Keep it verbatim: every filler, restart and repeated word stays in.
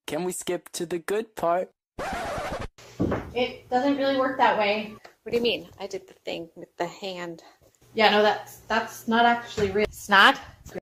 Can we skip to the good part? It doesn't really work that way. What do you mean? I did the thing with the hand. Yeah, no, that's that's not actually real. It's not?